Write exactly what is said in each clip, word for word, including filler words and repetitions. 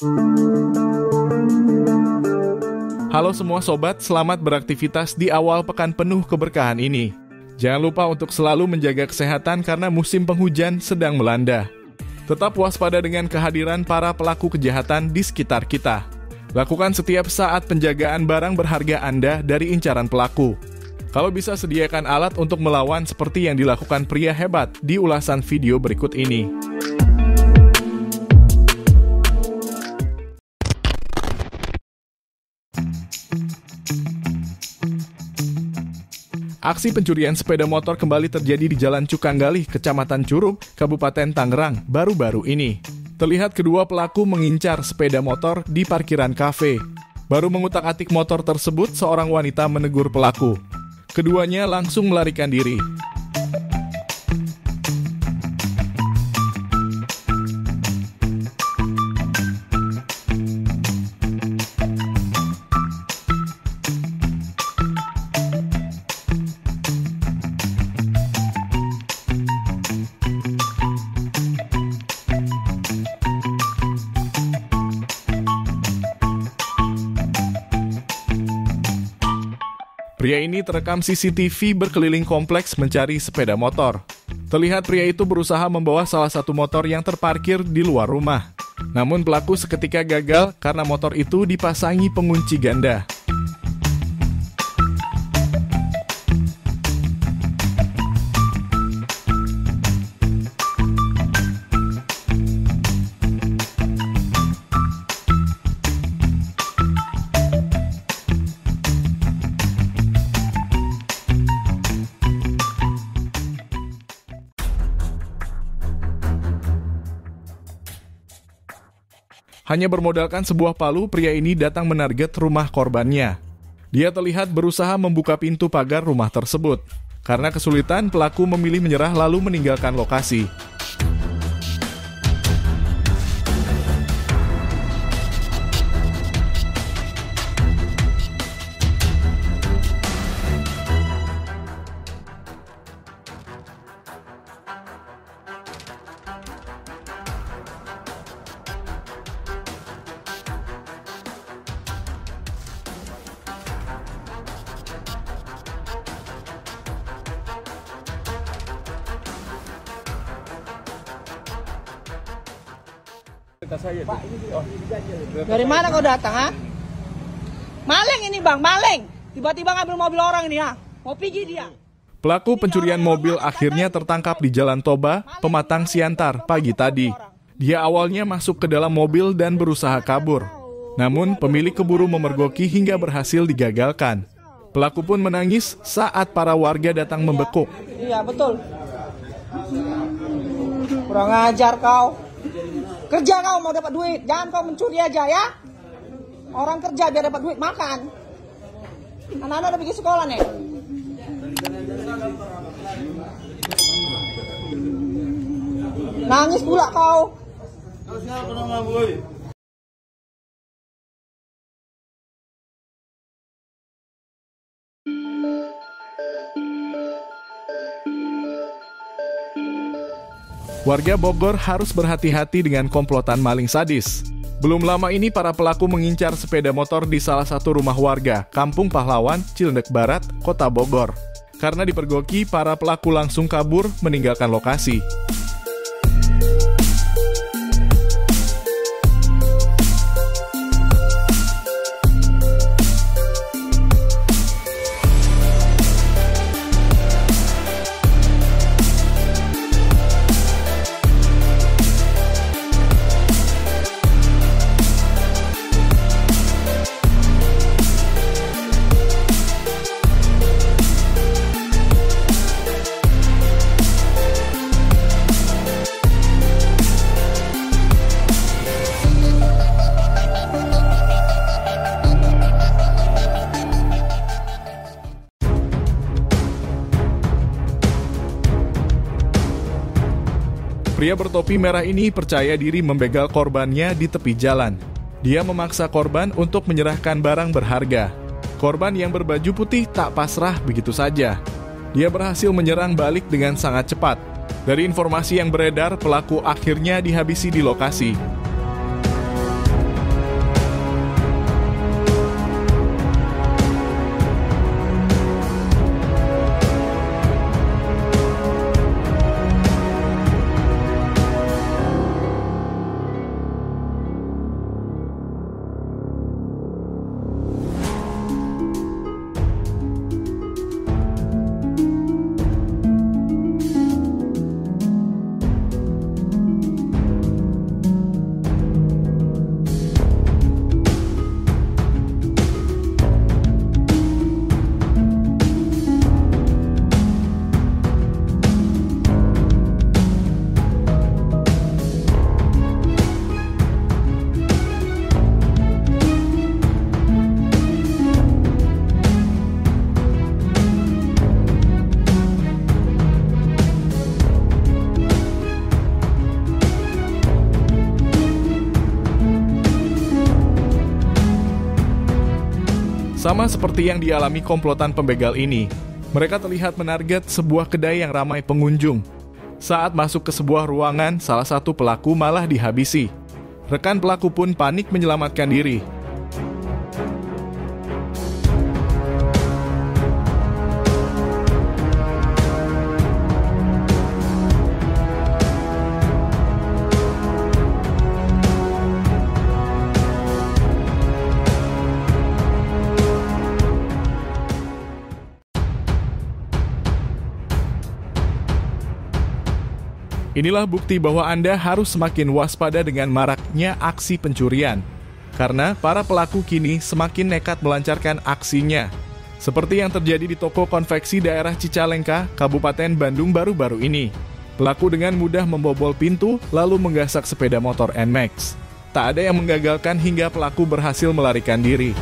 Halo semua sobat, selamat beraktivitas di awal pekan penuh keberkahan ini. Jangan lupa untuk selalu menjaga kesehatan karena musim penghujan sedang melanda. Tetap waspada dengan kehadiran para pelaku kejahatan di sekitar kita. Lakukan setiap saat penjagaan barang berharga Anda dari incaran pelaku. Kalau bisa sediakan alat untuk melawan seperti yang dilakukan pria hebat di ulasan video berikut ini. Aksi pencurian sepeda motor kembali terjadi di Jalan Cukanggalih, Kecamatan Curug, Kabupaten Tangerang, baru-baru ini. Terlihat kedua pelaku mengincar sepeda motor di parkiran kafe. Baru mengutak-atik motor tersebut, seorang wanita menegur pelaku. Keduanya langsung melarikan diri. Pria ini terekam C C T V berkeliling kompleks mencari sepeda motor. Terlihat pria itu berusaha membawa salah satu motor yang terparkir di luar rumah. Namun pelaku seketika gagal karena motor itu dipasangi pengunci ganda. Hanya bermodalkan sebuah palu, pria ini datang menarget rumah korbannya. Dia terlihat berusaha membuka pintu pagar rumah tersebut. Karena kesulitan, pelaku memilih menyerah lalu meninggalkan lokasi. Dari mana kau datang, ha? Maling ini bang, maling. Tiba-tiba ngambil mobil orang ini, ha? Mau pergi dia. Pelaku pencurian mobil akhirnya tertangkap di Jalan Toba, Pematang Siantar, pagi tadi. Dia awalnya masuk ke dalam mobil dan berusaha kabur. Namun pemilik keburu memergoki hingga berhasil digagalkan. Pelaku pun menangis saat para warga datang membekuk. Iya, betul. Kurang ajar kau. Kerja kau mau dapat duit, jangan kau mencuri aja ya. Orang kerja biar dapat duit makan. Anak-anak udah pergi sekolah nih. Nangis pula kau. Warga Bogor harus berhati-hati dengan komplotan maling sadis. Belum lama ini para pelaku mengincar sepeda motor di salah satu rumah warga, Kampung Pahlawan, Ciledug Barat, Kota Bogor. Karena dipergoki, para pelaku langsung kabur meninggalkan lokasi. Pria bertopi merah ini percaya diri membegal korbannya di tepi jalan. Dia memaksa korban untuk menyerahkan barang berharga. Korban yang berbaju putih tak pasrah begitu saja. Dia berhasil menyerang balik dengan sangat cepat. Dari informasi yang beredar, pelaku akhirnya dihabisi di lokasi. Sama seperti yang dialami komplotan pembegal ini, mereka terlihat menarget sebuah kedai yang ramai pengunjung. Saat masuk ke sebuah ruangan, salah satu pelaku malah dihabisi. Rekan pelaku pun panik menyelamatkan diri. Inilah bukti bahwa Anda harus semakin waspada dengan maraknya aksi pencurian. Karena para pelaku kini semakin nekat melancarkan aksinya. Seperti yang terjadi di toko konveksi daerah Cicalengka, Kabupaten Bandung baru-baru ini. Pelaku dengan mudah membobol pintu lalu menggasak sepeda motor N MAX. Tak ada yang menggagalkan hingga pelaku berhasil melarikan diri.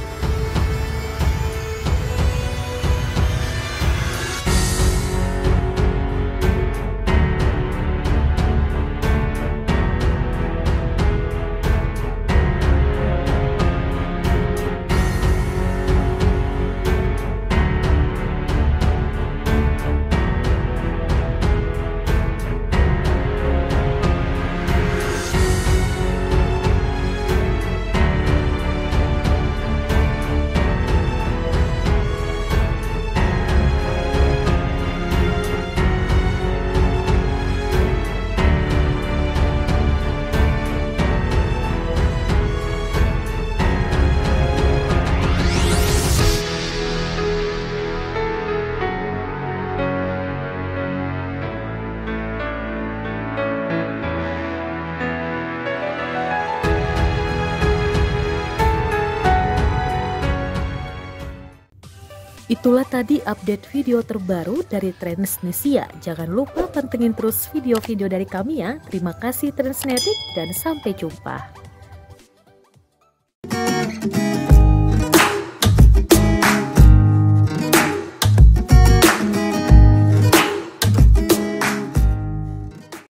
Itulah tadi update video terbaru dari Transnesia. Jangan lupa pantengin terus video-video dari kami ya. Terima kasih Transnetic dan sampai jumpa.